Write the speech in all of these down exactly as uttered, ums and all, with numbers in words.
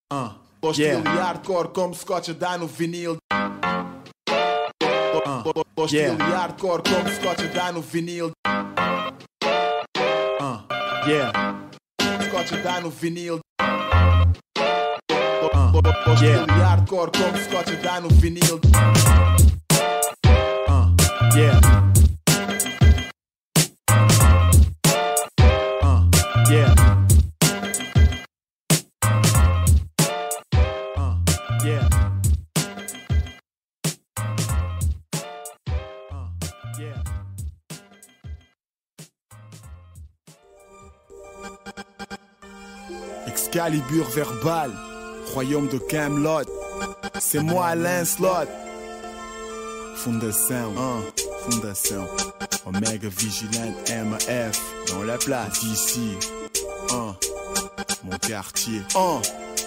Uh, o estilo yeah. hardcore como Scotch dá no vinil. Uh, o estilo yeah. hardcore como Scotch dá no vinil. Uh, yeah. Scotch dá no vinil. Uh, o estilo yeah. hardcore como Scotch dá no vinil. Uh, yeah. Uh, yeah. Yeah. Uh, yeah. Excalibur verbal, royaume de Camelot. C'est moi Alain Slot. Fondation, uh, Fondation. Omega Vigilante M F. Dans la place d'ici. Uh, mon quartier. Uh,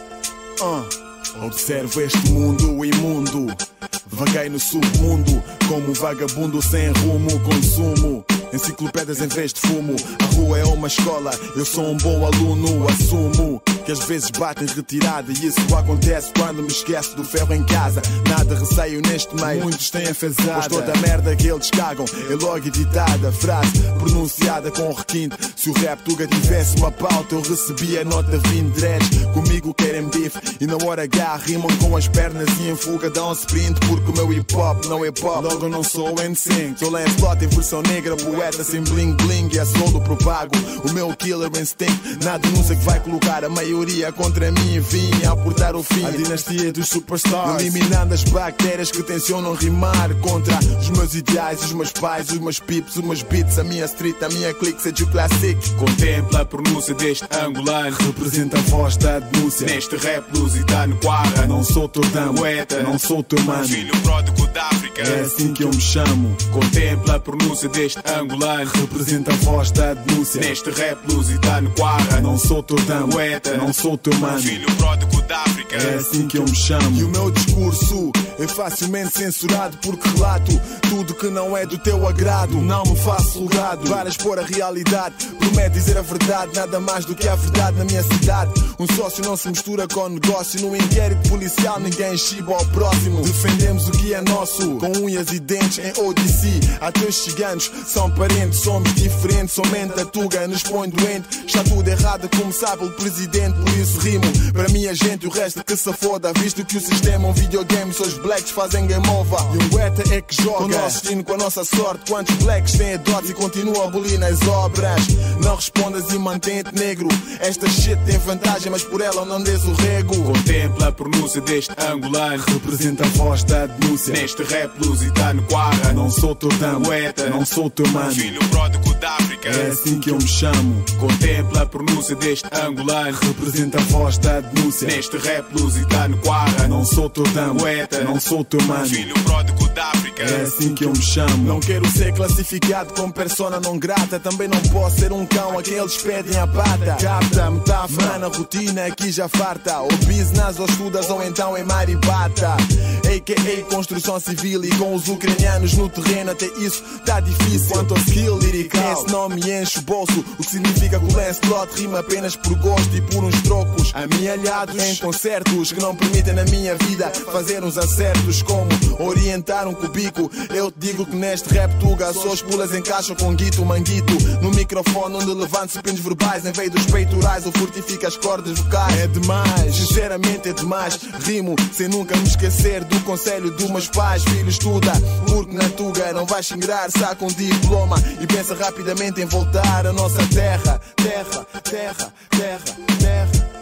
uh. Observo este mundo imundo. Vaguei no submundo, como um vagabundo sem rumo. Consumo enciclopédias em vez de fumo. A rua é uma escola, eu sou um bom aluno. Assumo que às vezes batem retirada, e isso acontece quando me esqueço do ferro em casa. Nada receio neste meio, muitos têm afesada, pois toda a merda que eles cagam é logo editada. Frase pronunciada com requinte. Se o rap Tuga tivesse uma pauta, eu recebia nota vinte dreads. Comigo querem bife e na hora H rimam com as pernas e em fuga dão sprint. Porque o meu hip hop não é pop, logo eu não sou N sync. Sou Lance Slot em versão negra, poeta sem bling bling, e é solo propago o meu killer instinct. Na denúncia que vai colocar a maioria contra mim, e vim aportar o fim. A dinastia dos superstars, eliminando as bactérias que tencionam rimar contra os meus ideais, os meus pais, os meus pips, os meus beats, a minha street, a minha clique, seja o classic. Contempla a pronúncia deste angolano, representa a voz da denúncia. Neste rap lusitano quarra, não sou teu damo, poeta, não sou teu mano, filho pródigo da África, é assim que eu me chamo. Contempla a pronúncia deste angolano, representa a voz da denúncia. Neste rap lusitano quarra, não sou teu damo, poeta, não sou teu mano, filho pródigo da África, é assim que eu me chamo. E o meu discurso é facilmente censurado, porque relato tudo que não é do teu agrado. Não me faço legado para expor a realidade, prometo dizer a verdade, nada mais do que a verdade na minha cidade. Um sócio não se mistura com negócio, no inquérito policial ninguém chiba ao próximo. Defendemos o que é nosso, com unhas e dentes em O D C. Até os ciganos são parentes, somos diferentes, somente a Tuga nos põe doente. Está tudo errado a começar pelo presidente, por isso rimo para minha gente, o resto que se foda, visto que o sistema é um videogame, só os blacks fazem game over. E um gueta é que joga com o nosso destino, com a nossa sorte. Quantos blacks têm dotes e continuam a abolir nas obras? Não respondas e mantém-te negro, esta shit tem vantagem, mas por ela não des o rego. Contempla a pronúncia deste angolano, representa a voz da denúncia. Neste rap lusitano quarra, não sou teu damo, poeta, não sou teu mano, filho pródigo da África, é assim que eu me chamo. Contempla a pronúncia deste angolano, representa a voz da denúncia. Neste rap lusitano quarra, não sou teu damo, poeta, não sou teu mano, filho pródigo da África, é assim que eu me chamo. Não quero ser classificado como persona não grata, também não posso ser um cão a quem eles pedem a pata. Capta, metáfora, na rotina aqui já farta. Ou business, ou estudas, ou então em Maribata. A K A construção civil, e com os ucranianos no terreno até isso tá difícil. Quanto ao skill lirical, esse não me enche o bolso, o que significa que o Lance Slot rima apenas por gosto e por uns trocos amealhados em concertos que não permitem na minha vida fazer uns acertos, como orientar um cubico. Eu te digo que neste rap Tuga só os pulas encaixam com guito, manguito no microfone, onde levanto supinos verbais em vez dos peitorais, ou fortifica as cordas vocais. É demais, sinceramente é demais. Rimo sem nunca me esquecer do conselho dos meus pais. Filho, estuda, porque na Tuga não vais ingrar, saca um diploma e pensa rapidamente em voltar à nossa terra. Terra, terra, terra, terra.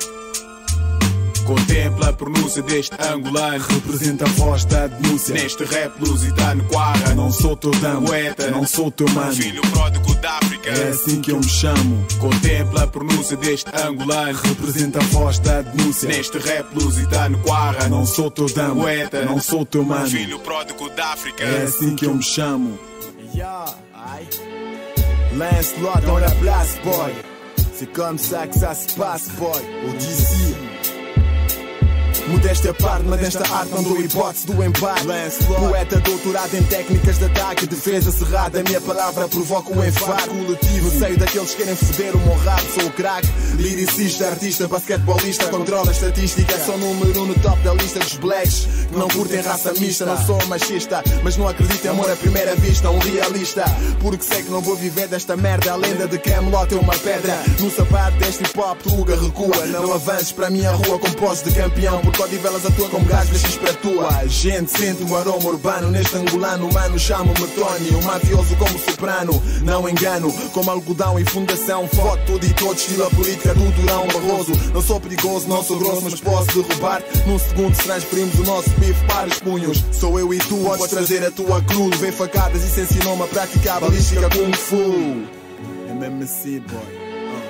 Contempla a pronúncia deste angolano, representa a voz da denúncia. Neste rap lusitano quarra, não sou teu damo, poeta, não sou teu mano, filho pródigo da África, é assim que eu me chamo. Contempla a pronúncia deste angolano, representa a voz da denúncia. Neste rap lusitano quarra, não sou teu damo, poeta, não sou teu mano, filho pródigo da África, é assim que eu me chamo. Yeah, Lance Slot dans la place, boy. C'est comme ça que ça se passe, boy. O D C. Modéstia à parte, mas nesta arte não dou hipótese do embate. Poeta doutorado em técnicas de ataque e defesa cerrada. A minha palavra provoca um enfado coletivo. Sei daqueles que querem foder o meu rap. Sou o crack, lyricista, artista, basquetebolista. Controla a estatística, sou número um no top da lista dos blacks que não curtem raça mista. Não sou machista, mas não acredito em amor à primeira vista. Um realista, porque sei que não vou viver desta merda. A lenda de Camelot é uma pedra no sapato deste hip hop. Tuga recua, não avances para a minha rua com pose de campeão, porque Odivelas atua como gajo X para tua. A gente sente um aroma urbano neste angolano. Mano, chamo-me Tony, um mafioso como soprano. Não engano, como algodão e fundação. Foto tudo e todo, estilo a política do Durão Barroso. Não sou perigoso, não sou grosso, mas posso derrubar num segundo se transferimos o nosso bife para os punhos. Sou eu e tu, podes trazer a tua cruz. Vem facadas e se ensinou-me a praticar a balística Kung Fu. M M C, boy.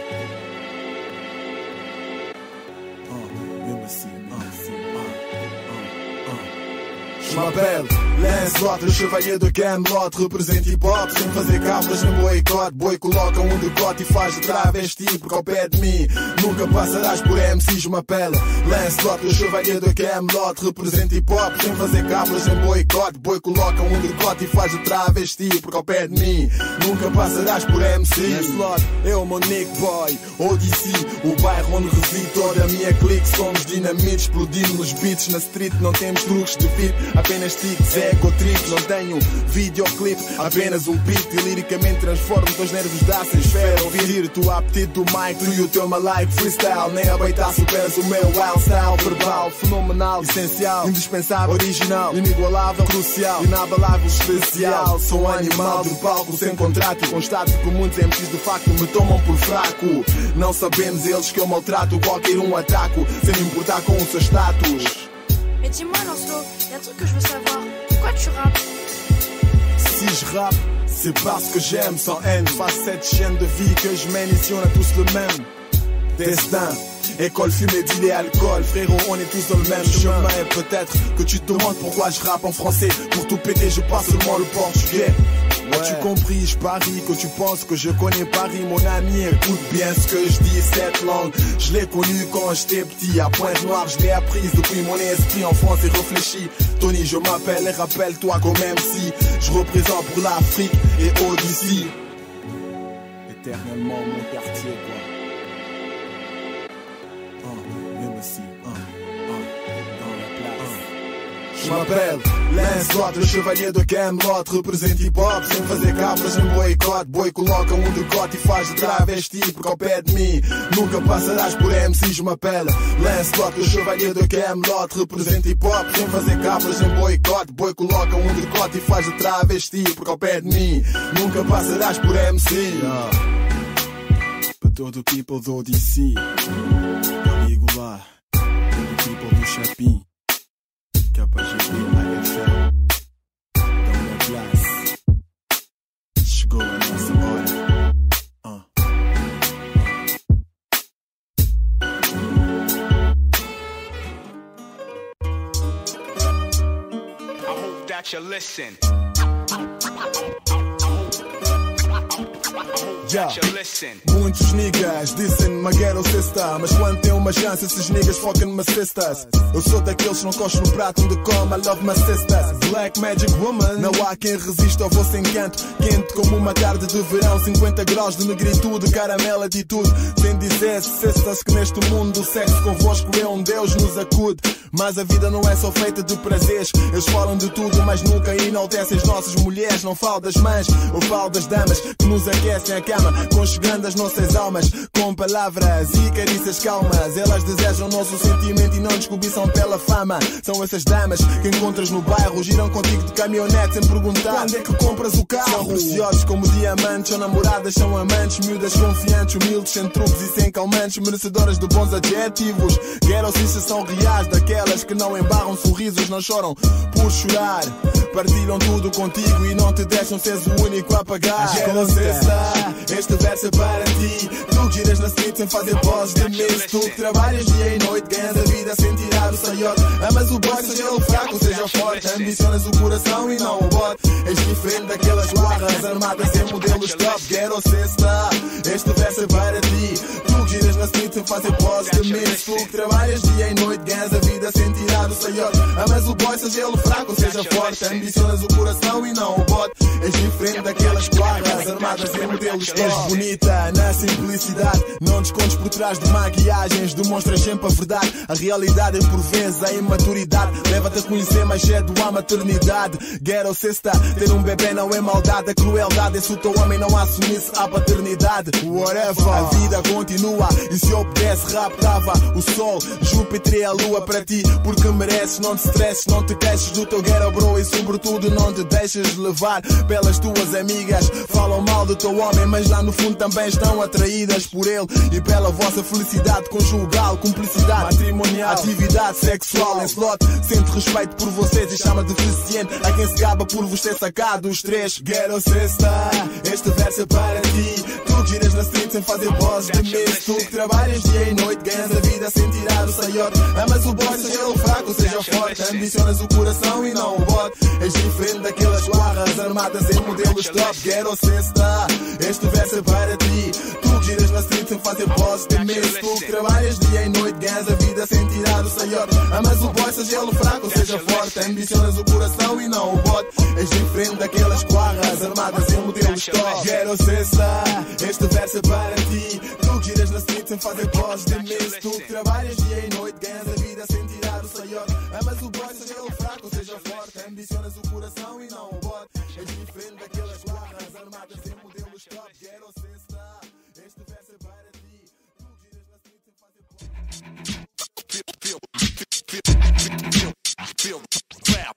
Je m'appelle Lancelot, le chevalier de Camelot. Represente hip-hop sem fazer cábulas nem boicote. Boi coloca um decote e faz de travesti, porque ao pé de mim nunca passarás por M C. Je m'appelle Lancelot, le chevalier de Camelot. Represente hip-hop sem fazer cábulas nem boicote. Boi coloca um decote e faz de travesti, porque ao pé de mim nunca passarás por M C. Lancelot, eu, meu Nick Boy, Odyssey, o bairro onde reside toda a minha clique. Somos dinamite, explodindo nos beats. Na street não temos truques de beat, apenas tics, ego trip. Não tenho videoclipe, apenas um beat. E liricamente transformo teus nervos da esfera. Ouvir tu apetite do mic, tu e o teu malike freestyle. Nem a beitar superas o meu wild style. Verbal, fenomenal, essencial, indispensável, original, inigualável, crucial, inabalável, especial. Sou um animal do palco sem contrato. Constato que muitos M Cs de facto me tomam por fraco. Não sabemos eles que eu maltrato qualquer um ataco, sem me importar com o seu status. Mais dis-moi Lancelot, y'a un truc que je veux savoir. Pourquoi tu rappes? Si je rappe, c'est parce que j'aime sans haine. Face cette chaîne de vie que je mène, ici on a tous le même destin. École, fumée, deal et alcool. Frérot, on est tous dans le même chemin. Et peut-être que tu te demandes pourquoi je rappe en français. Pour tout péter, je parle seulement le portugais. As-tu compris, je parie que tu penses que je connais Paris. Mon ami, écoute bien ce que je dis. Cette langue, je l'ai connue quand j'étais petit. À Pointe-Noire, je l'ai apprise depuis mon esprit en France et réfléchi. Tony, je m'appelle et rappelle-toi quand même si je représente pour l'Afrique et Odyssey. Éternellement mon quartier, quoi. Un, même aussi, un, un, dans la place. Je m'appelle Lancelot, le chevalier de Camelot. Represente hip-hop sem fazer cábulas nem boicote. Boi coloca um decote e faz de travesti, porque ao pé de mim nunca passarás por M C. Je m'appelle Lancelot, le chevalier de Camelot. Represente hip-hop sem fazer cábulas nem boicote. Boi coloca um decote e faz de travesti, porque ao pé de mim nunca passarás por M C. Yeah. Para todo o people do Odyssey, amigo lá, todo o people do Chapim, K G B, A F L, dans la place. Chegou a nossa hora. Uh. I hope that you listen. Yeah. Muitos niggas dizem-me Maguero cesta, mas quando tem uma chance esses niggas focam-me cestas. Eu sou daqueles que não coxo no prato onde como, I love my sisters. Black Magic Woman, não há quem resista ao vosso encanto. Quente como uma tarde de verão, cinquenta graus de negritude, caramelo, atitude. Sem dizer cestas que neste mundo o sexo convosco é um Deus nos acude. Mas a vida não é só feita de prazeres. Eles falam de tudo, mas nunca enaltecem as nossas mulheres. Não falo das mães, ou falo das damas que nos aquecem a cama, conchegando as nossas almas com palavras e carícias calmas. Elas desejam o nosso sentimento e não nos cobiçam pela fama. São essas damas que encontras no bairro, giram contigo de caminhonete sem perguntar quando é que compras o carro. São preciosos como diamantes, são namoradas, são amantes, miúdas confiantes, humildes, sem truques e sem calmantes, merecedoras de bons adjetivos. Ghetto sisters são reais, daquelas que não embarram sorrisos, não choram por chorar. Partilham tudo contigo e não te deixam seres o único a pagar. Ghetto sister, este verso é para ti. Tu que giras na street sem fazer poses de miss. Tu que trabalhas dia e noite, ganhas a vida sem tirar o saiote. Amas o boy, seja ele fraco, seja forte. Ambicionas o coração e não o bote. És diferente daquelas guarras armadas em modelos top. Ghetto sister, este verso é para ti. Tu que giras na street sem fazer poses de miss. Tu que trabalhas dia e noite, ganhas a vida vida sem tirar o saiote. Amas o boy, seja ele fraco ou seja forte. Ambicionas o coração e não o bote. És diferente daquelas guardas armadas em modelos top. És bonita na simplicidade, não te escondes por trás de maquiagens. Demonstras sempre a verdade, a realidade é por vezes a imaturidade. Leva-te a conhecer mais cedo a maternidade. Ghetto sister, ter um bebê não é maldade. A crueldade é se o teu homem não assumisse a paternidade. Whatever, a vida continua e se eu pudesse raptava o sol, Júpiter e a lua para ti. Porque mereces, não te stresses, não te queixes do teu ghetto bro. E sobretudo não te deixes levar pelas tuas amigas. Falam mal do teu homem, mas lá no fundo também estão atraídas por ele. E pela vossa felicidade conjugal, cumplicidade matrimonial, atividade sexual. Em slot, sente respeito por vocês e chama de deficiente a quem se gaba por vos ter sacado os três. Ghetto sister, este verso é para ti. Tu que giras na street sem fazer poses de miss. Tu que trabalhas dia e noite, ganhas a vida sem tirar o saiote. Amas o boy, seja ele fraco, seja forte. Ambicionas o coração e não o bote. És diferente daquelas guarras armadas em modelos top. Ghetto sister, este verso é para ti. Tu que giras na street sem fazer poses de miss. Tu que trabalhas dia e noite, ganhas a vida sem tirar o saiote. Amas o boy, seja ele fraco, seja forte. Ambicionas o coração e não o bote. És diferente daquelas guarras armadas em modelos top. Ghetto sister, este verso é para ti. Tu que giras na street sem fazer poses de miss. Tu que trabalhas dia e noite, ganhas a vida sem tirar o saiote. Amas o boy, seja ele fraco, seja forte. Ambicionas o coração e não o bote. És diferente daquelas guarras armadas em modelos top. Ghetto sister, este verso é para ti. Tu que giras na street sem fazer poses. Feel, feel, feel, feel, feel, rap.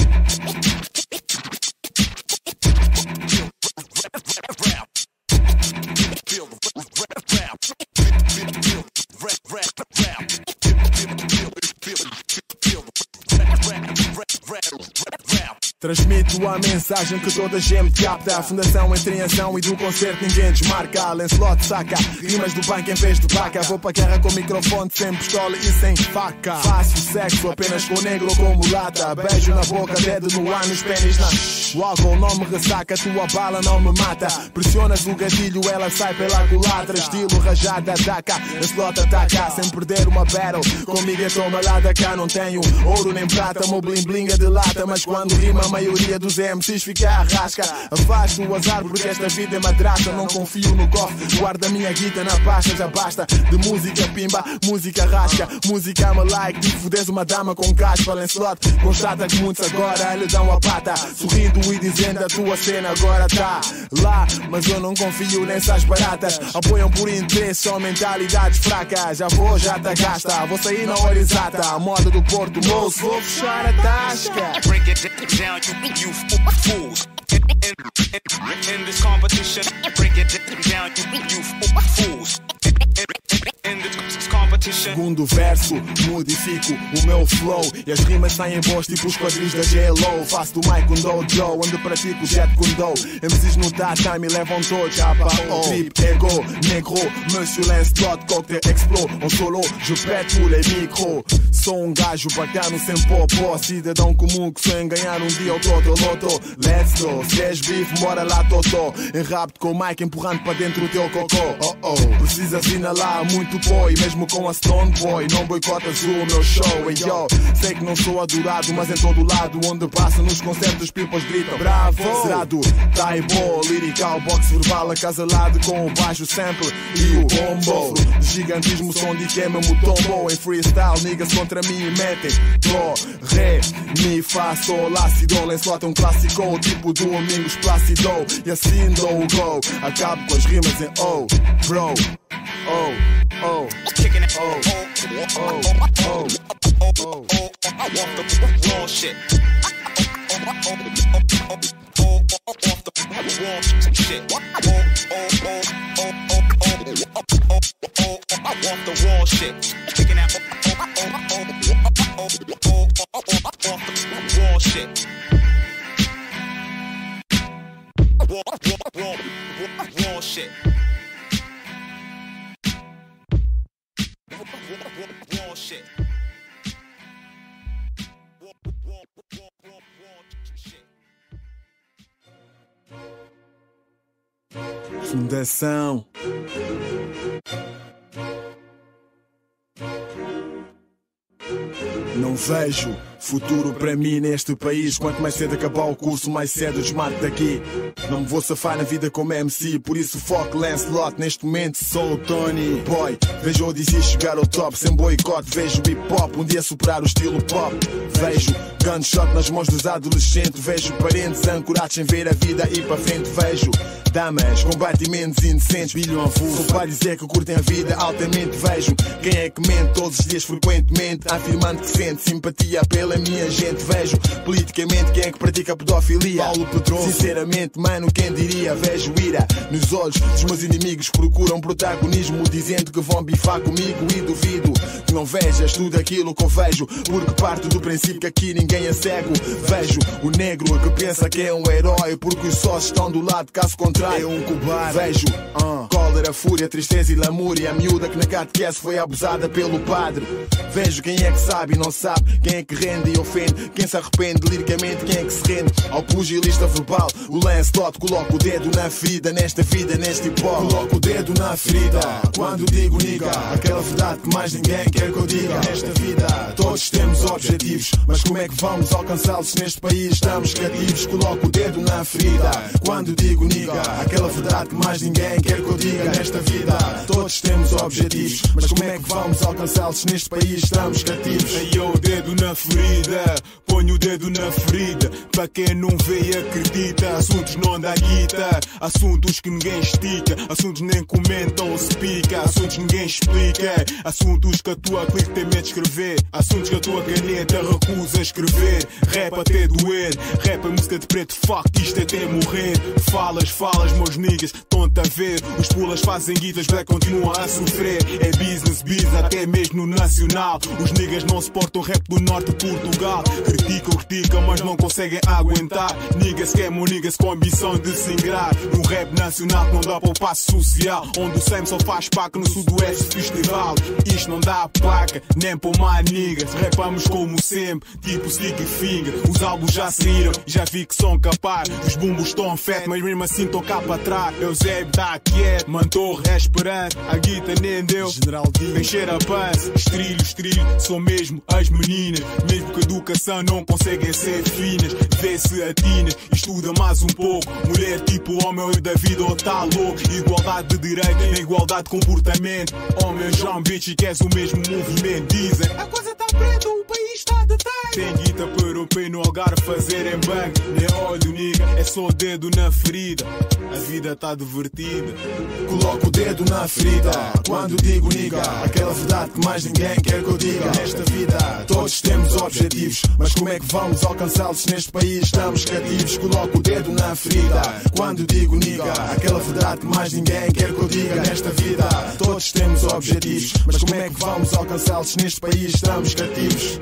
Transmito a mensagem que toda a gente capta. A fundação entra em ação e do concerto ninguém desmarca. Lancelot saca rimas do banco em vez de vaca. Vou para a guerra com microfone, sem pistola e sem faca. Faço sexo apenas com negro ou com mulata. Beijo na boca, dedo no ânus, pênis na... O álcool não me ressaca, tua bala não me mata. Pressionas o gatilho, ela sai pela culatra. Estilo rajada, daca, Lancelot ataca. Sem perder uma battle, comigo é toma lá da cá. Não tenho ouro nem prata, meu bling bling é de lata. Mas quando rima a maioria dos M Cs fica à rasca. Afasto o azar porque esta vida é madrasta. Não confio no cofre, guarda a minha guita na pasta. Já basta de música pimba, música rasca. Música me like, tipo fodes uma dama com caspa. Lancelot constata que muitos agora lhe dão a pata. Sorrindo e dizendo a tua cena agora tá lá. Mas eu não confio nessas baratas. Apoiam por interesse, só mentalidades fracas. Já vou, já tá gasta, vou sair na hora exata. A moda do Porto Moço, vou fechar a tasca. Break it down, you, you fools. In, in, in, in this competition, break it down, you, you fools. In, in this competition. Segundo verso, modifico o meu flow e as rimas saem boas tipo os quadris da J L O. Faço do Mike um dojo, onde pratico jet kundo. M Cs no time e levam todos a pao. Trip, ego, negro, Monsieur Lancelot, cocktail explo. En solo, je pète tous les micros. Sou um gajo bacano sem popó. Cidadão comum que sonha em ganhar um dia o Totoloto. Let's go, se és bife, mora lá totó. Enrapto com o Mike empurrando para dentro o teu cocô. Oh oh, precisas inalar muito pó. E mesmo com a Stone Boy, não boicotas o meu show. Hey, yo, sei que não sou adorado, mas em todo lado onde passa nos concertos pipas gritam bravo. Será do Taibo, lyrical, box verbal acasalado com o baixo sample e o combo. De gigantismo, som de que é mesmo tombo. Em freestyle, niggas contra mim e metem do, ré, mi, fá, sol, lá, si, do. Lancelot é um clássico, tipo do Domingos Plácido. E assim dou o go, acabo com as rimas em oh, bro. Oh, oh, Kicking it, oh, oh, oh, oh, oh, oh, I want the raw shit. Oh, oh, oh, off the raw shit. Oh, oh, oh, oh, oh, oh, oh, I want the raw shit. Kicking out, oh, oh, oh, oh, oh, oh, off the raw shit. Raw, raw, raw, raw shit. Raw shit. Fundação. Não vejo futuro para mim neste país. Quanto mais cedo acabar o curso, mais cedo desmato daqui. Não me vou safar na vida como M C, por isso foco Lancelot. Neste momento sou o Tony Boy. Vejo o D C chegar ao top sem boicote. Vejo hip hop um dia superar o estilo pop. Vejo gunshot nas mãos dos adolescentes. Vejo parentes ancorados sem ver a vida ir para frente. Vejo damas com batimentos indecentes, bilham avulso. Só para dizer que curtem a vida altamente. Vejo quem é que mente todos os dias frequentemente, afirmando que sente simpatia pela minha gente. Vejo politicamente quem é que pratica pedofilia. Paulo Pedroso, sinceramente, mano, quem diria? Vejo ira nos olhos dos meus inimigos que procuram protagonismo, dizendo que vão bifar comigo, e duvido que não vejas tudo aquilo que eu vejo, porque parto do princípio que aqui ninguém é cego. Vejo o negro que pensa que é um herói, porque os sócios estão do lado, caso contrário é um cobarde. Vejo uh, cólera, fúria, tristeza e lamúria. A miúda que na catequese foi abusada pelo padre. Vejo quem é que sabe e não sabe, quem é que rende e ofende, quem se arrepende liricamente, quem é que se rende ao pugilista verbal. O Lancelot coloca o dedo na ferida, nesta vida, neste hip-hop. Coloca o dedo na ferida quando digo niga, aquela verdade que mais ninguém quer que eu diga. Nesta vida todos temos objetivos, mas como é que vamos alcançá-los neste país? Estamos cativos. Coloco o dedo na ferida quando digo niga, aquela verdade que mais ninguém quer que eu diga. Nesta vida todos temos objetivos, mas como é que vamos alcançá-los neste país? Estamos cativos. Aí eu o dedo na ferida, ponho o dedo na ferida. Para quem não vê e acredita, assuntos não dá guita, assuntos que ninguém estica, assuntos nem comenta ou se pica, assuntos ninguém explica, assuntos que a tua clique tem medo de escrever, assuntos que a tua caneta recusa escrever. Rap até doer, rap é música de preto, fuck isto até morrer. Falas, falas, meus niggas, estão-te a ver, os pulas fazem guitas, black continuam a sofrer. É business, business, até mesmo no nacional. Os niggas não suportam rap do norte de Portugal. Criticam, criticam, mas não conseguem aguentar. Niggas queimam niggas com a ambição de se ingrar. No rap nacional que não dá para o passo social, onde o Sam só faz paca no sudoeste festival. Isto não dá placa, nem para uma niggas. Rapamos como sempre, tipo sticky finger. Os álbuns já saíram, já vi que são capaz. Os bumbos estão fat, mas mesmo assim estão cá para trás. Eusébio tá quieto, Mantorre é esperança. A guita nem deu, General D. encher a pança. Estrilho, estrilho, são mesmo as meninas. Mesmo que a educação não conseguem ser finas. Vê se atinas, estuda mais um pouco. Mulher tipo homem da vida ou tá louco. Igualdade de direito, nem igualdade de comportamento. Homem, João, bitch, e queres o mesmo movimento. Dizem, a coisa tá preta, o país está de trás. Tem guita para europeu no Algarve fazerem banco. Nem olho, niga, é só o dedo na ferida. A vida tá divertida. Coloco o dedo na ferida quando digo niga, aquela verdade que mais ninguém quer que eu diga. Nesta vida todos temos objetivos, mas como é que vamos alcançá-los neste país? Estamos cativos. Coloco o dedo na ferida quando digo niga, aquela verdade que mais ninguém quer que eu diga. Nesta vida todos temos objetivos, mas como é que vamos alcançá-los neste país? Estamos cativos.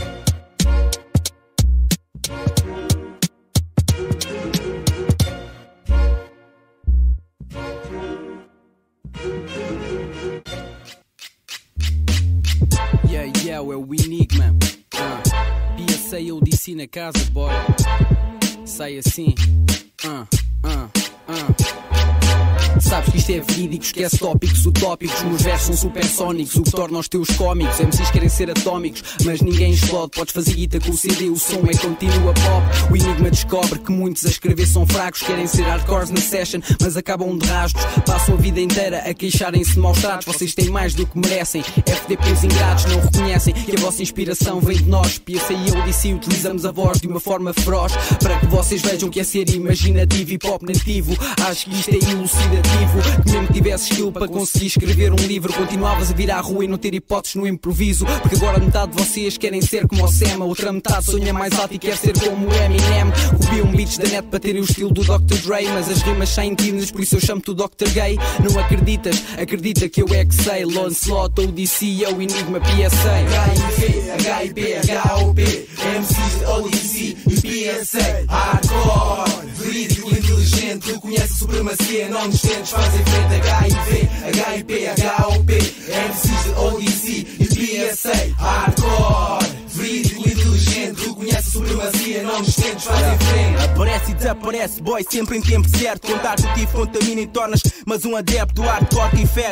Yeah, yeah, é o Enigma. uh, P S A ou D C na casa, boy. Sai assim. uh, uh, uh. Sabes que isto é verídico, esquece tópicos utópicos. Meus versos são supersónicos, o que torna os teus cómicos. M Cs querem ser atómicos, mas ninguém explode. Podes fazer guita com o C D, o som é continua pop. O Enigma descobre que muitos a escrever são fracos. Querem ser hardcores na session, mas acabam de rasgos. Passam a vida inteira a queixarem-se de maus tratos. Vocês têm mais do que merecem. F D Ps ingratos não reconhecem que a vossa inspiração vem de nós. P S A e eu D C utilizamos a voz de uma forma feroz para que vocês vejam que é ser imaginativo e pop nativo. Acho que isto é elucidativo. Que mesmo que tivesse skill para conseguir escrever um livro, continuavas a vir à rua e não ter hipóteses no improviso. Porque agora metade de vocês querem ser como o Sam, a outra metade sonha mais alto e quer ser como o Eminem. Copiam beats da net para terem o estilo do doutor Dre, mas as rimas saem tímidas, por isso eu chamo-te o doutor Gay. Não acreditas? Acredita que eu é que sei. Lancelot ou D C é o Enigma P S A. H I V, H I P, H O P, M Cs, O D C e P S A. Hardcore, verídico, inteligente, reconhece a supremacia, não nos tentes, fazem frente. H I V, H I P, H O P, M Cs, O D C e P S A. Hardcore, verídico, inteligente, reconhece a supremacia, não nos tentes, fazem frente. Aparece e desaparece, boy, sempre em tempo certo. Contar o que contamina e tornas, mas um adepto hardcore que infere.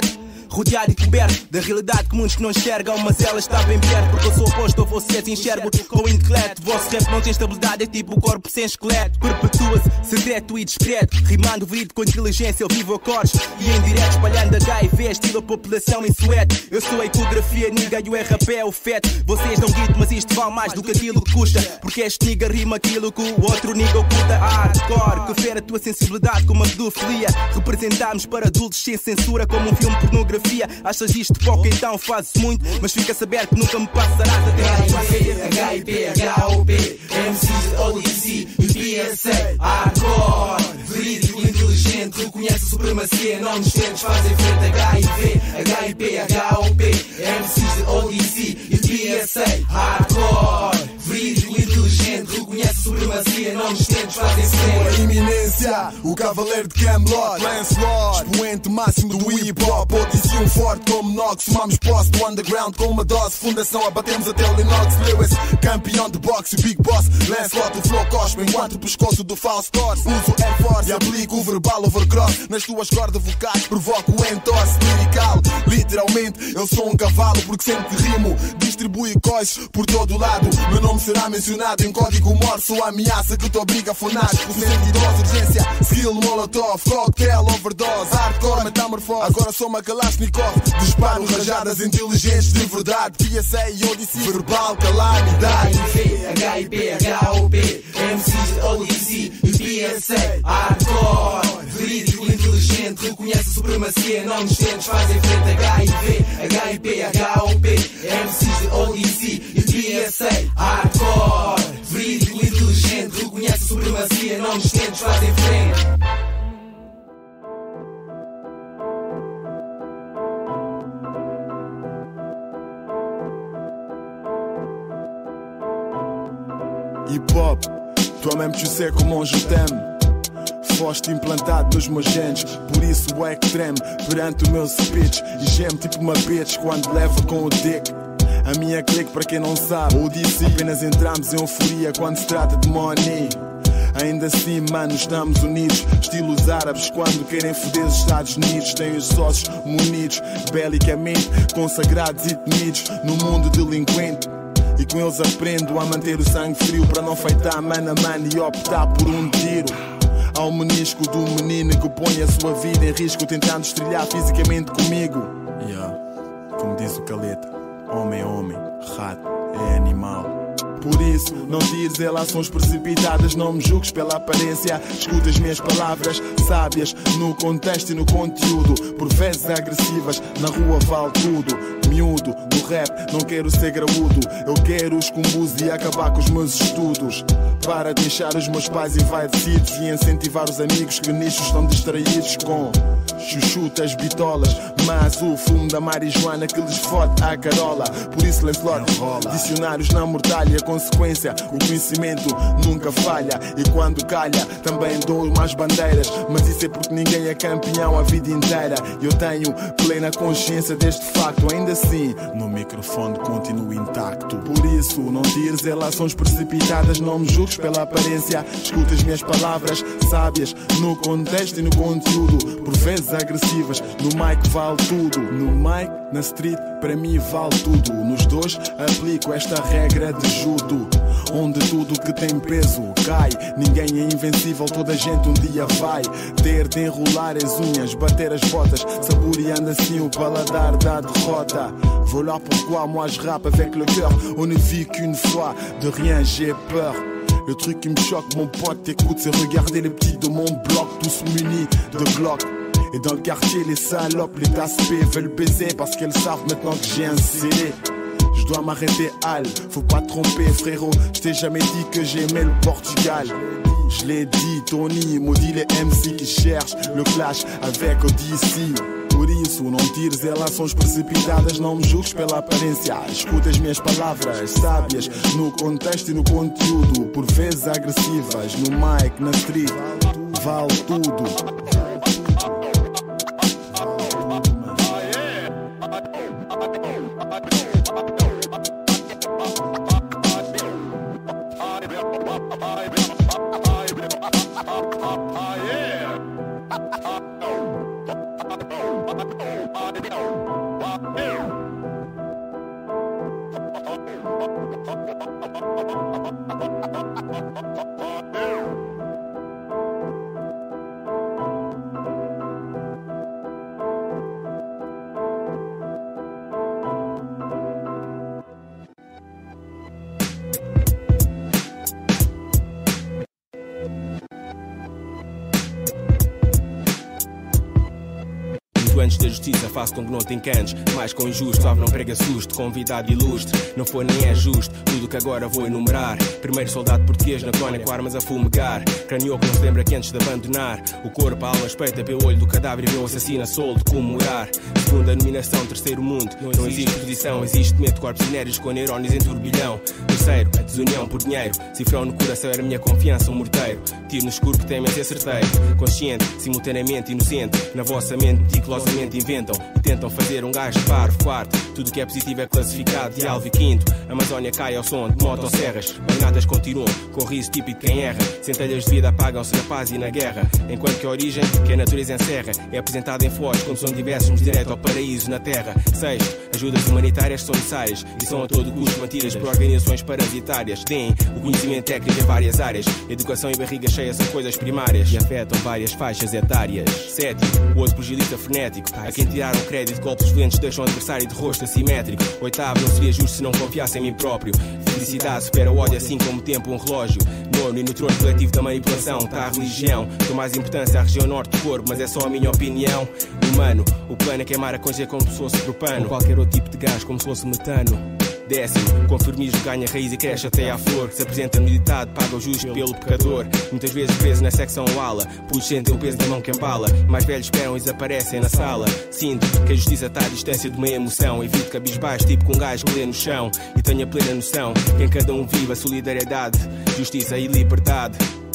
rodeado e coberto da realidade que muitos não enxergam, mas ela está bem perto. Porque eu sou oposto a vocês, enxergo com o intelecto. Vosso rap não tem estabilidade, é tipo o corpo sem esqueleto. Perpetua-se, secreto e discreto, rimando verídico com inteligência, eu vivo acordes e em direto espalhando H I V, estilo a população em suete. Eu sou a ecografia, niga, e o R-Rap é o feto. Vocês dão guito, mas isto vale mais do que aquilo que custa, porque este niga rima aquilo que o outro niga oculta. Hardcore, que fere a tua sensibilidade como a pedofilia. Representamos para adultos sem censura como um filme de pornografia. Achas isto pouco, então fazes muito, mas fica a saber que nunca me passarás a ter H I P, H O P, M Cs, O D C e P S A. Hardcore, verídico, inteligente, reconhece a supremacia, não nos tentes fazer frente. H I V, H I P, H O P, M Cs, O D C e P S A. Hardcore, verídico, inteligente, reconhece a supremacia, não nos tentes fazer frente. A iminência, o cavaleiro de Camelot, Lancelot, expoente máximo do hip-hop, Odyssey, um forte como Nox. Fumamos posse do underground com uma dose, fundação abatemos até o Linux. Lewis, campeão de boxe, o Big Boss, Lancelot, o flow cospe enquanto o pescoço do falso torce. Uso Air Force e aplico o verbal overcross nas tuas cordas vocais, provoco o entorse lirical. Literalmente, eu sou um cavalo porque sempre que rimo distribui coices por todo o lado. Meu nome será mencionado em código Morse, ou a ameaça que te obriga a fonar. O sentido de urgência, skill molotov, cocktail, overdose, hardcore, metamorfose. Agora sou uma Kalashnikov, disparo rajadas inteligentes de verdade. P S A e Odyssey, verbal calamidade. H I P, H O P, M Cs, O D C e P S A. Hardcore, verídico, inteligente, reconhece a supremacia, não nos tentes fazer frente. H I V, H I P, H O P, M Cs, O D C e P S A. Hardcore, verídico, inteligente, reconhece a supremacia, não nos tentes fazer frente. Hip-hop, toi-même tu sais comment je t'aime. Foste implantado nos meus genes, por isso é que treme perante o meu speech. E geme tipo uma bitch quando leva com o dick. A minha clique, para quem não sabe, O D C, apenas entramos em euforia quando se trata de money. Ainda assim, mano, estamos unidos. Estilos árabes quando querem foder os Estados Unidos. Têm os sócios munidos, belicamente consagrados e temidos no mundo delinquente. E com eles aprendo a manter o sangue frio para não feitar mano a mano e optar por um tiro. Ao menisco do menino que põe a sua vida em risco tentando estrelhar fisicamente comigo. Yeah, como diz o Caleta, homem é homem, rato é animal. Por isso, não tires relações precipitadas, não me julgues pela aparência. Escuta as minhas palavras sábias no contexto e no conteúdo. Por vezes agressivas, na rua vale tudo. Miúdo, no rap, não quero ser graúdo. Eu quero os combus e acabar com os meus estudos. Para deixar os meus pais envaidecidos e incentivar os amigos que nichos estão distraídos com chuchutas, bitolas, mas o fumo da marijuana que lhes fode a carola. Por isso, Lancelot, dicionários na mortalha. Consequência, o conhecimento nunca falha. E quando calha, também dou mais bandeiras. Mas isso é porque ninguém é campeão a vida inteira. Eu tenho plena consciência deste facto. Ainda assim, no microfone continuo intacto. Por isso, não tires relações precipitadas, não me julgues pela aparência. Escuta as minhas palavras sábias no contexto e no conteúdo. Por vezes agressivas, no mic vale tudo. No mic, na street, para mim vale tudo. Nos dois, aplico esta regra de judo, onde tudo que tem peso cai. Ninguém é invencível, toda a gente um dia vai ter de enrolar as unhas, bater as botas, saboreando assim o paladar da derrota. Voilà pourquoi moi je rappe avec le cœur. On ne vit qu'une fois, de rien j'ai peur. Le truc qui me choque, mon pote, écoute, c'est regarder les petits de mon bloc, tous munis de Glock. Et dans le quartier, les salopes, les taspés veulent baiser parce qu'elles savent maintenant que j'ai un C D. Je dois m'arrêter, Al, faut pas tromper, frérot. Je t'ai jamais dit que j'aimais le Portugal. Je l'ai dit, Tony, maudit les M C qui cherchent le clash avec O D C. Por isso, não tires relações precipitadas, não me julgues pela aparência. Escuta as minhas palavras sábias no contexto e no conteúdo. Por vezes agressivas, no mic, na street, vale tudo. Oh, yeah. Antes da justiça faço com que não te encantes, mais com injusto, ave não prega susto, convidado ilustre, não foi nem é justo, tudo que agora vou enumerar. Primeiro soldado português na colónia com armas a fumegar, craneou que não se lembra que antes de abandonar o corpo, a alma espreita pelo olho do cadáver e vê o assassino a solto comemorar. Segunda nominação, terceiro mundo, não existe posição, existe medo, corpos inéreos com neurónios em turbilhão. Terceiro, a desunião por dinheiro, cifrão no coração era a minha confiança, um morteiro, tiro no escuro que temem ser certeiro, consciente, simultaneamente inocente, na vossa mente meticulosamente inventam e tentam fazer um gajo parvo. Quarto, tudo que é positivo é classificado de alvo. E quinto, a Amazónia cai ao som de motosserras, magnatas continuam com o riso típico de quem erra, centelhas de vida apagam-se na paz e na guerra, enquanto que a origem que a natureza encerra é apresentada em flores como se não tivéssemos direto ao paraíso na terra. Sexto, ajudas humanitárias são necessárias e são a todo custo mantidas por organizações parasitárias. Deem o conhecimento técnico em várias áreas, educação e barriga cheia são coisas primárias e afetam várias faixas etárias. Sétimo, o outro pugilista frenético, a quem tiraram crédito, golpes violentos deixam o adversário de rosto assimétrico. Oitavo, não seria justo se não confiasse em mim próprio. Felicidade supera o ódio assim como o tempo um relógio. Nono, e no trono coletivo da manipulação está a religião. Dou mais importância à região norte do corpo, mas é só a minha opinião. Humano, o plano é queimar a concha como se fosse propano, ou qualquer outro tipo de gás como se fosse metano. Décimo, conformismo ganha raiz e cresce até à flor, que se apresenta no ditado, paga o justo pelo pecador. Muitas vezes preso na secção ala, putos sentem o peso da mão que embala, mais velhos esperam e desaparecem na sala. Sinto que a justiça está à distância de uma emoção, evito cabisbaixo tipo com um gajo que lê no chão, e tenho a plena noção que em cada um vive a solidariedade, justiça e liberdade.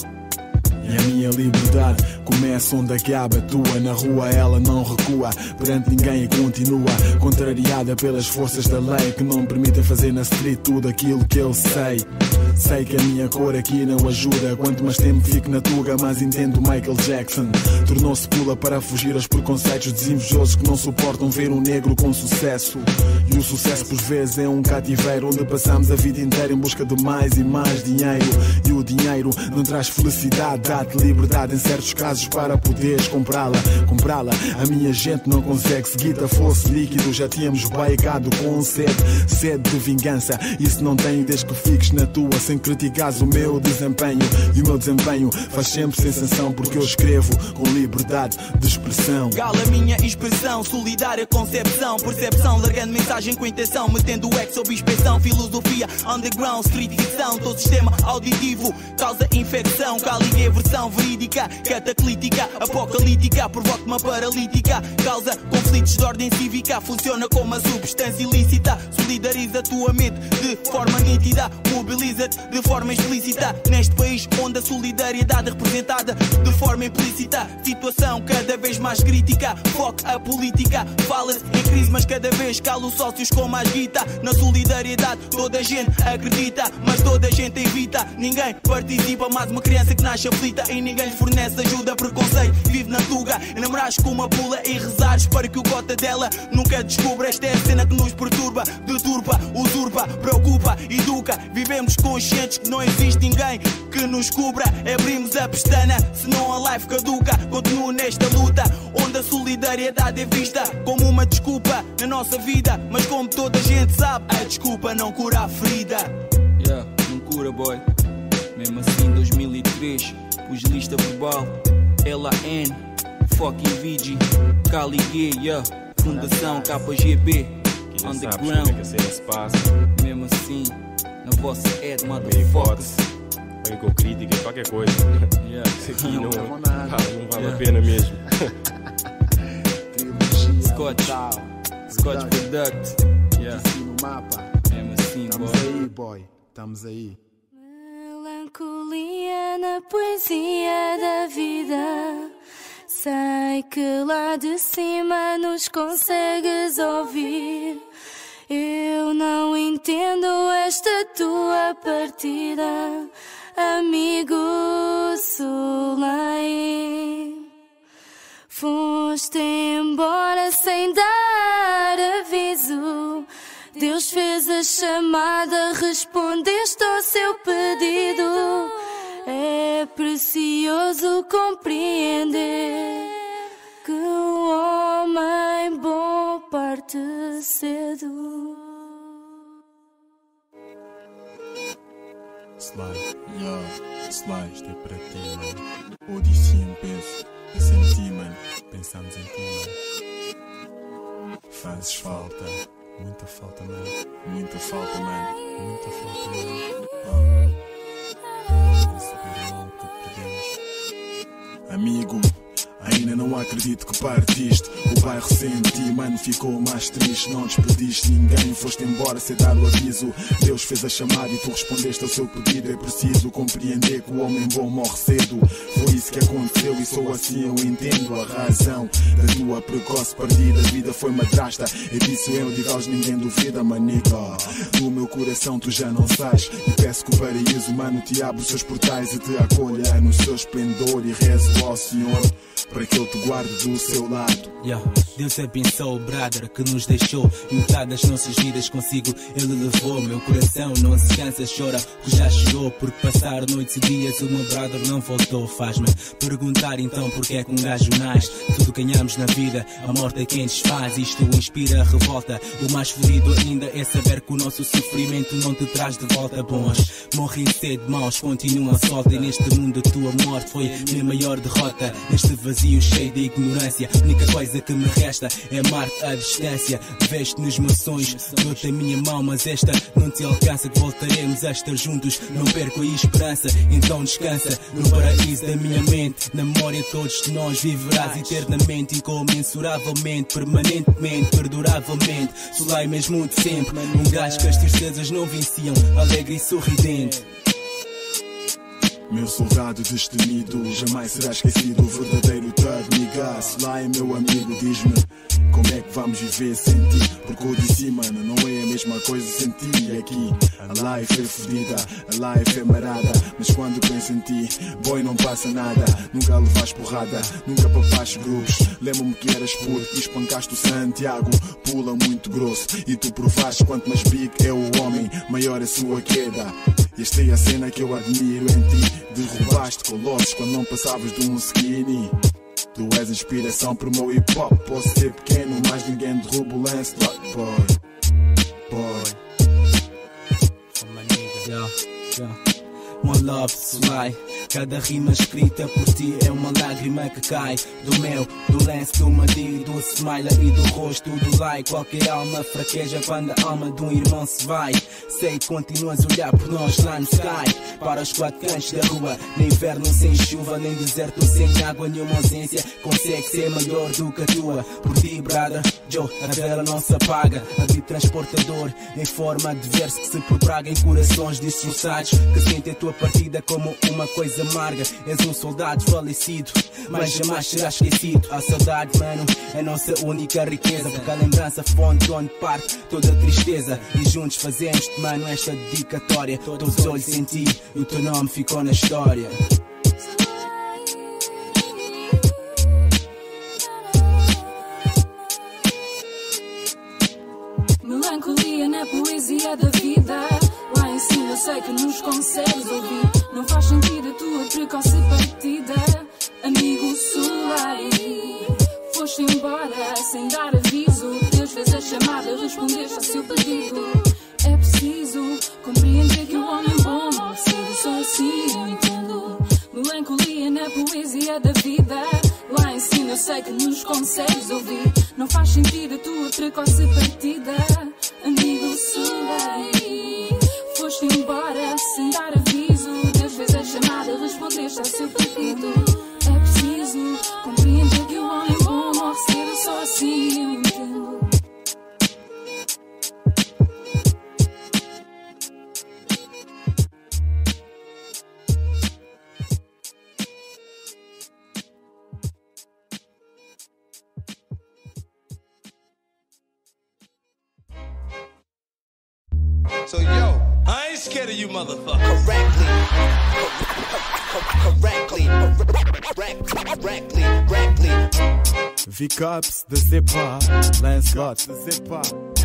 E a minha liberdade começa onde acaba a tua. Na rua ela não recua perante ninguém e continua, contrariada pelas forças da lei que não permitem fazer na street tudo aquilo que eu sei. Sei que a minha cor aqui não ajuda, quanto mais tempo fico na tuga, mais entendo Michael Jackson. Tornou-se pula para fugir aos preconceitos desinvejosos que não suportam ver um negro com sucesso. E o sucesso por vezes é um cativeiro onde passamos a vida inteira em busca de mais e mais dinheiro. E o dinheiro não traz felicidade, dá-te liberdade em certos casos para poderes comprá-la. Comprá-la, a minha gente não consegue. Se guita fosse líquido já tínhamos baicado com sede, sede de vingança. Isso não tenho desde que fiques na tua, sem criticares o meu desempenho. E o meu desempenho faz sempre sensação, porque eu escrevo com liberdade de expressão. Gala a minha expressão, solidária concepção, percepção, largando mensagem com intenção, metendo o ex sob inspeção, filosofia underground, street ficção, todo sistema auditivo causa infecção. Caligue versão verídica, cataclítica, apocalíptica, provoca uma paralítica, causa conflitos de ordem cívica, funciona como uma substância ilícita, solidariza a tua mente de forma nítida, mobiliza-te de forma explícita, neste país onde a solidariedade é representada de forma implícita, situação cada vez mais crítica, foca a política, fala-se em crise mas cada vez cala os sócios com mais guita. Na solidariedade toda a gente acredita, mas toda a gente evita, ninguém participa, mais uma criança que nasce aflita e ninguém lhe fornece ajuda. Preconceito vive na tuga, enamorares com uma pula e rezares para que o cota dela nunca descubra. Esta é a cena que nos perturba, deturpa, usurpa, preocupa, educa. Vivemos conscientes que não existe ninguém que nos cubra. Abrimos a pestana, senão a life caduca. Continuo nesta luta, onde a solidariedade é vista como uma desculpa na nossa vida, mas como toda a gente sabe, a desculpa não cura a ferida. Yeah, não cura, boy. Mesmo assim, dois mil e três, pugilista verbal, L A N, fucking V G, Caligue, yeah, Fundação K G B, Underground. Mesmo assim, na vossa head, motherfuckers. Vem com crítica, qualquer coisa. Yeah. Isso aqui não, não, não vale yeah. a pena mesmo. Scotch, Scotch Product. Yeah. No mapa. Mesmo assim, Estamos boy. aí, boy. Estamos aí. Melancolia na poesia da vida. Sei que lá de cima nos consegues ouvir. Eu não entendo esta tua partida, amigo Sulay. Foste embora sem dar Deus fez a chamada, respondeste ao seu pedido. É precioso compreender que um homem bom parte cedo. Sly, yo, Sly, isto é para ti, mano. Odyssey em peso, pensa em ti, mano. Pensamos em ti, mano. Fazes falta, muita falta, mano. Muita falta, mano. Muita falta, mano. Oh. Receber mal que perdemos. Amigo, ainda não acredito que partiste. O bairro sem ti, mano, ficou mais triste. Não despediste ninguém, foste embora sem dar o aviso. Deus fez a chamada e tu respondeste ao seu pedido. É preciso compreender que o homem bom morre cedo. Foi isso que aconteceu e sou assim eu entendo a razão da tua precoce partida. A vida foi madrasta, e disso eu digo aos ninguém duvida, manica. No meu coração tu já não sais, e peço que o paraíso humano te abra os seus portais e te acolha no seu esplendor. E rezo ao Senhor para que Ele te guarde do seu lado. Yeah. Deus abençoe o brother que nos deixou, e metade das nossas vidas consigo Ele levou. Meu coração não se cansa, chora que já chegou, porque passaram noites e dias o meu brother não voltou. Faz-me perguntar então porque é que um gajo nasce. Tudo ganhamos na vida, a morte é quem desfaz. Isto inspira a revolta, o mais ferido ainda é saber que o nosso sofrimento não te traz de volta. Bons morrem cedo, maus continuam solta, e neste mundo a tua morte foi minha maior derrota. Neste vazio cheio de ignorância, a única coisa que me resta é amar-te à distância. Vejo-te nos meus sonhos, dou-te a minha mão, mas esta não te alcança. Que voltaremos a estar juntos, não perco a esperança. Então descansa no paraíso da minha mente, na memória de todos de nós viverás eternamente, incomensuravelmente, permanentemente, perduravelmente. Solai mesmo de sempre, um gajo que as tristezas não venciam, alegre e sorridente. Meu soldado destemido, jamais será esquecido. O verdadeiro thug, nigga. Sly, meu amigo, diz-me como é que vamos viver sem ti? Porque eu disse, mano, não é a mesma coisa sem ti. Aqui, a life é fodida, a life é marada, mas quando penso em ti, boy, não passa nada. Nunca levas porrada, nunca papaste grupos. Lembro-me que eras puto e espancaste o Santiago. Pula muito grosso e tu provaste quanto mais big é o homem, maior a sua queda. E esta é a cena que eu admiro em ti. Derrubaste colossos quando não passavas de um skinny. Tu és inspiração para o meu hip hop. Posso ser pequeno, mas ninguém derruba o lance. Boy, boy. For my nigga, yeah, yeah. One love, Sly. Cada rima escrita por ti é uma lágrima que cai do meu, do lance, do madinho, do smile e do rosto do like. Qualquer alma fraqueja quando a alma de um irmão se vai. Sei que continuas a olhar por nós lá no sky. Para os quatro cantos da rua, nem inverno sem chuva, nem deserto sem água, nenhuma ausência consegue ser maior do que a tua. Por ti, brother, Joe, a vela não se apaga. A vida transportador em forma de verso que se propaga em corações destroçados, que sentem a tua partida como uma coisa amarga. És um soldado falecido, mas jamais será esquecido. A saudade, mano, é nossa única riqueza, porque a lembrança fonte onde parte toda a tristeza. E juntos fazemos-te, mano, esta dedicatória. Todos os olhos em ti e o teu nome ficou na história. Melancolia na poesia da vida. Lá em cima eu sei que nos consegues ouvir. Não faz sentido a tua precoce partida, amigo Sulay. Foste embora sem dar aviso. Deus fez a chamada, respondeste ao seu pedido. É preciso compreender que o homem bom morre cedo, só assim eu entendo. Melancolia na poesia da vida. Lá em cima eu sei que nos consegues ouvir. Não faz sentido a tua precoce partida, amigo Sulay. Foste embora sem dar aviso. Deus fez a chamada, respondeste ao seu pedido. É preciso compreender que o homem bom morre cedo, só assim eu entendo. So yo, I ain't scared of you motherfuckers. Correctly. correctly, correctly, correctly. V-Cups de Zepa, Lancelot de Zepa,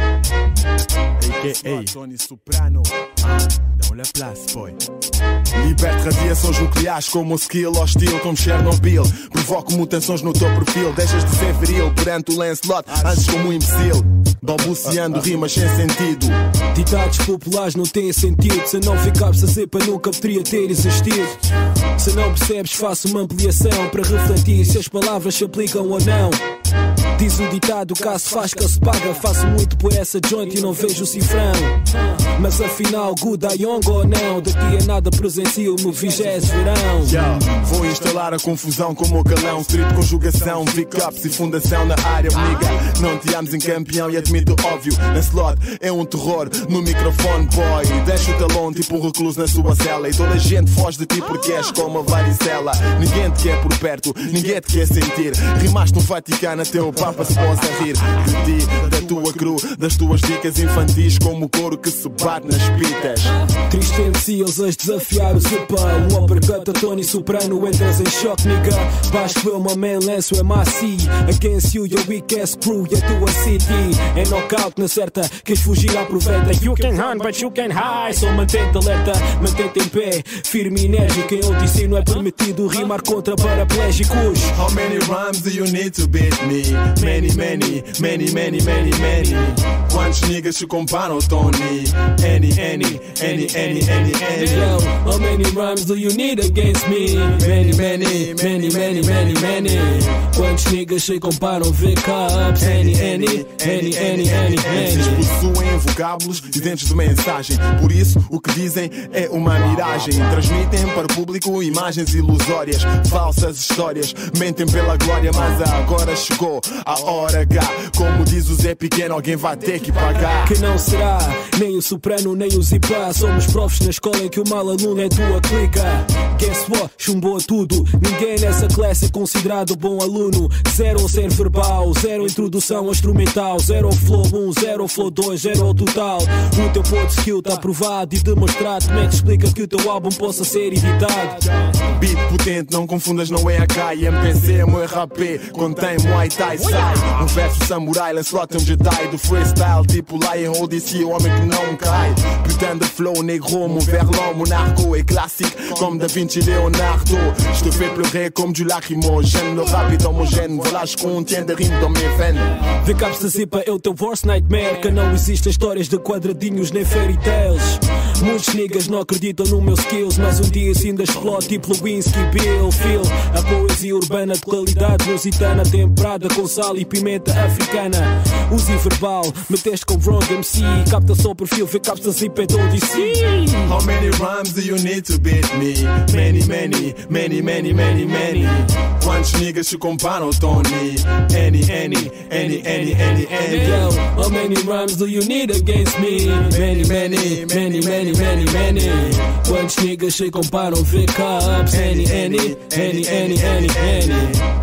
a k a. Tony Soprano. Dão-lhe a place, boy. Liberto radiações nucleares como um skill hostil, como Chernobyl. Provoco mutações no teu perfil. Deixas de ser viril perante o Lancelot, antes como um imbecil. Balbuciando rimas sem sentido. Ditados populares não têm sentido. Se não ficavas a Zepa nunca poderia ter existido. Se não percebes, faço uma ampliação para refletir se as palavras se aplicam ou não. Diz o ditado, caso faz que se paga. Faço muito por essa joint e não vejo o cifrão. Mas afinal, good a young ou não? Daqui a nada presencio no vigésimo verão. Yeah. Vou instalar a confusão como o calão. Street conjugação, V-Cups e fundação na área, nigga. Não te ames em campeão e admito óbvio. Lancelot é um terror no microfone, boy. Deixa o talão tipo um recluso na sua cela. E toda a gente foge de ti porque és como a varicela. Ninguém te quer por perto, ninguém te quer sentir. Rimaste no Vaticano até o Papa se possa rir de ti, da tua cru, das tuas dicas infantis, como o couro que se bate nas pitas. Triste em si, eles a desafiar o Zepa. O uppercut a Tony Soprano, entras em choque, nigga. Baixo eu, my man, Lenço é maci. Against you, your weak ass crew e a tua city. É knockout na certa, queres fugir aproveita. You can run, but you can hide. Só mantém-te alerta, mantém-te em pé, firme e enérgico. Em Odisseia não é permitido rimar contra paraplégicos. How many rhymes do you need to beat me? Many, many, many, many, many, many. Quantos niggas se comparam, Tony? Any, any, any, any, any, any. Yo, how many rhymes do you need against me? Many, many, many, many, many, many. Quantos niggas se comparam, V-Cups? Any, any, any, any, any, Eles any. possuem vocábulos e dentes de mensagem. Por isso, o que dizem é uma miragem. Transmitem para o público imagens ilusórias, falsas histórias. Mentem pela glória, mas agora chegou a hora H. Como diz o Zé Pequeno, alguém vai ter que pagar. Que não será nem o Soprano, nem o Zipa. Somos profs na escola em que o mal aluno é tua clica. Guess what? Chumbou tudo. Ninguém nessa classe é considerado bom aluno. Zero ser verbal, zero introdução ao instrumental. Zero flow um, zero flow dois, zero ao total. O teu ponto skill tá provado e demonstrado. Como é que explica que o teu álbum possa ser editado? Beat potente, não confundas, não é A K. M P C é meu R P, contém Muay Thai sai. Um verso samurai, Lancelot é um Jedi do freestyle. Tipo Lion, Odyssey, o homem que não cai. Putain de flow, négro, mon verlan, mon argot est classique comme Da Vinci Leonardo. Je te fais pleurer comme du lacrymogène. Le rap est homogène, voilà je contiens des rimes dans mes veines. V-Cups de Zepa é o teu worst nightmare. Que não existem histórias de quadradinhos nem fairy tales. Muitos niggas não acreditam no meus skills, mas um dia assim ainda explode tipo Lewinsky, Bill, Phil. A poesia urbana de qualidade lusitana, temperada com sal e pimenta africana. Use verbal, meteste com wrong M C. Capta só o perfil, V-Cups de Zepa é do Odisseia. How many rhymes do you need to beat me? Many, many, many, many, many, many. Quantos niggas se comparam, Tony? Any, any, any, any, any, any. Yo, how many rhymes do you need against me? Many, many, many, many, many, many. Quantos niggas se comparam, V-Cups? Any, any, any, any, any, any.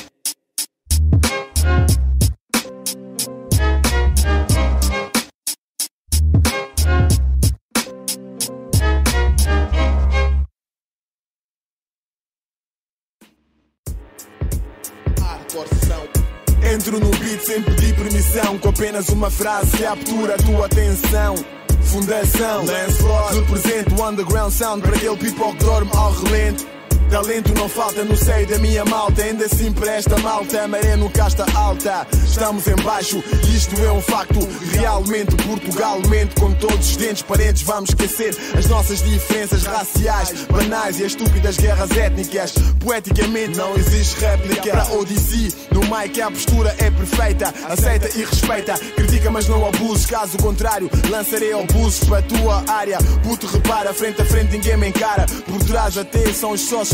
Entro no beat sem pedir permissão, com apenas uma frase que captura a tua atenção. Fundação Lancelot, represento o underground sound para aquele people que dorme ao relento. Talento não falta no seio da minha malta, ainda assim para esta malta, maré no casta alta. Estamos em baixo, isto é um facto. Realmente Portugal mente com todos os dentes parentes. Vamos esquecer as nossas diferenças raciais, banais e as estúpidas guerras étnicas. Poeticamente não existe réplica. Para Odisseia, no mic a postura é perfeita. Aceita e respeita, critica mas não abuses. Caso contrário, lançarei obusos para a tua área. Puto repara, frente a frente ninguém me encara. Por trás até são os sócios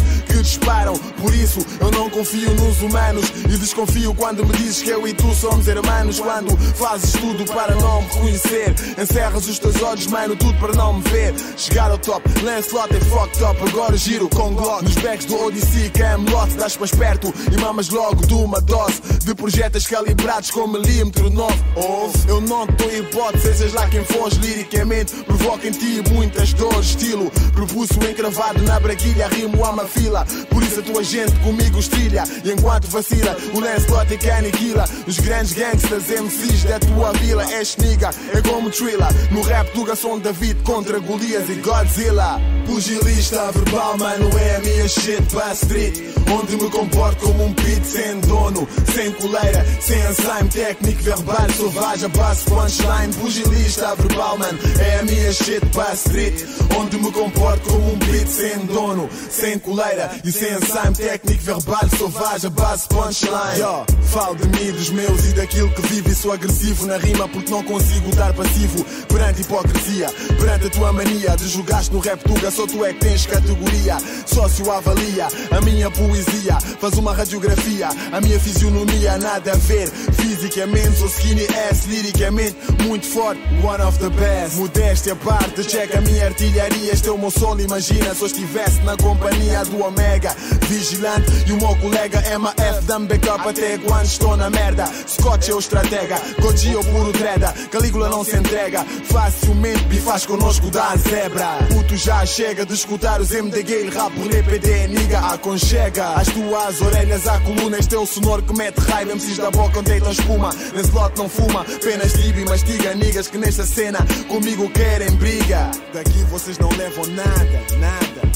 que disparam. Por isso eu não confio nos humanos e desconfio quando me dizes que eu e tu somos hermanos. Quando fazes tudo para não me reconhecer, encerras os teus olhos, mano, tudo para não me ver. Chegar ao top, Lancelot é fucked up. Agora giro com Glock nos bags do Odyssey, Camelot. Das para perto e mamas logo de uma dose de projetos calibrados com milímetro nove. Ouve, eu não te dou hipótese, sejas lá quem fores liricamente. Provoca em ti muitas dores, estilo propulso encravado na braguilha, rimo a uma fila. Por isso a tua gente comigo estrilha, e enquanto vacila o Lancelot é que aniquila os grandes gangsters M Cs da tua vila. És nigga, é como Trilla no rap do Garçom David contra Golias e Godzilla. Pugilista verbal, mano, é a minha shit para street, onde me comporto como um beat sem dono, sem coleira, sem ensaio técnico verbal, selvagem, base punchline. Pugilista verbal, mano, é a minha shit para street, onde me comporto como um beat sem dono, sem coleira e sem ensaio técnico verbal, selvagem, base punchline. Yo, falo de mim, dos meus e daquilo que vivo, e sou agressivo na rima porque não consigo dar passivo perante hipocrisia, perante a tua mania de jogaste no rap tuga, só tu é que tens categoria. Sócio avalia a minha poesia, faz uma radiografia, a minha fisionomia nada a ver. Fisicamente sou skinny ass, liricamente muito forte, one of the best. Modéstia à parte, check a minha artilharia. Este é o meu solo, imagina se eu estivesse na companhia do Omega Vigilante e o meu colega M A F. Dá-me backup até quando estou na merda. Scotch é o estratega, Goji é o puro dreda. Calígula não se entrega facilmente, bifaz connosco da zebra. Puto já chega de escutar os M D G e rap por E P D, niga, aconchega as tuas orelhas à coluna. Este é o sonoro que mete raiva, M Cs da boca onde deitam espuma. Lancelot não fuma, apenas libe e mastiga niggas que nesta cena comigo querem briga. Daqui vocês não levam nada, nada,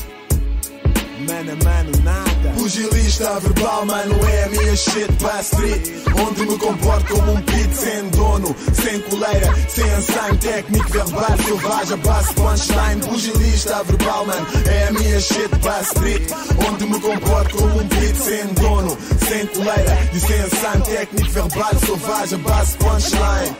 mano a mano, nada. Pugilista verbal, mano, é a minha shit para street, onde me comporto como um beat sem dono, sem coleira, sem ensaio técnico verbal, selvagem, base punchline. Pugilista verbal, mano, é a minha shit para street, onde me comporto como um beat sem dono, sem coleira e sem ensaio técnico verbal, selvagem, base punchline.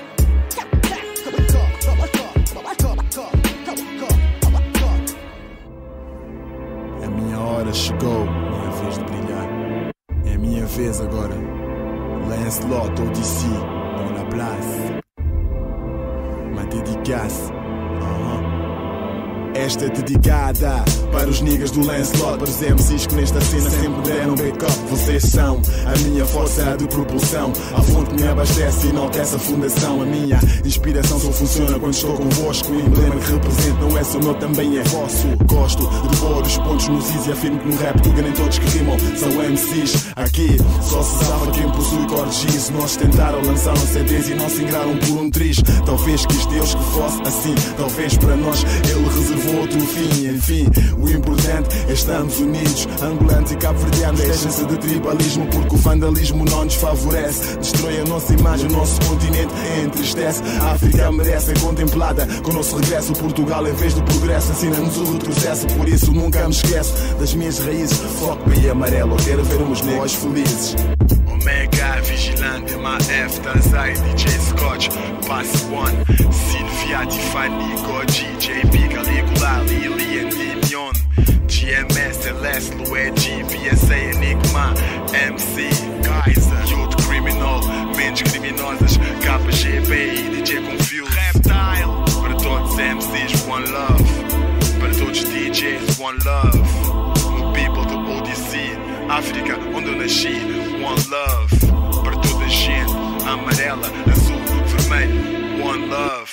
A minha hora chegou, minha vez de brilhar. É a minha vez agora. Lancelot Odyssey, dans la place. Ma dédicace. Uh-huh. Esta é dedicada para os niggas do Lancelot, para os M Cs que nesta cena sempre deram backup. Vocês são a minha força de propulsão, a fonte que me abastece e enaltece a fundação. A minha inspiração só funciona quando estou convosco. O emblema que represento não é só meu, também é vosso. Gosto de pôr os pontos nos is e afirmo que no rap tuga nem todos que rimam são M Cs. Aqui só se sabe quem possui cordes giz. Nós tentaram lançar um C Ds e não se ingraram por um triz. Talvez quis Deus que fosse assim, talvez para nós ele reservou outro fim. Enfim, o importante é estarmos unidos, angolanos e cabo-verdianos. Deixem-se de tribalismo porque o vandalismo não nos favorece. Destrói a nossa imagem, o nosso continente entristece. A África merece ser contemplada com o nosso regresso. Portugal, em vez do progresso, ensina-nos o retrocesso. Por isso nunca me esqueço das minhas raízes. Foco bem amarelo, quero ver uns negros felizes. Omega, Vigilante, M A F, Tazai, D J Scotch, Pass One, Sylvia, Tiffany, Goji, J P, Caligula, Lily, Endymion, G M S, Celeste, Luigi, V S A, Enigma, M C, Kaiser, Youth Criminal, Mentes Criminosas, K G B e D J Confused, Reptile. Para todos os M Cs, One Love. Para todos os D Js, One Love. No people do Odyssey, África, onde eu nasci, One Love. Para toda a gente, amarela, azul, vermelho, One Love.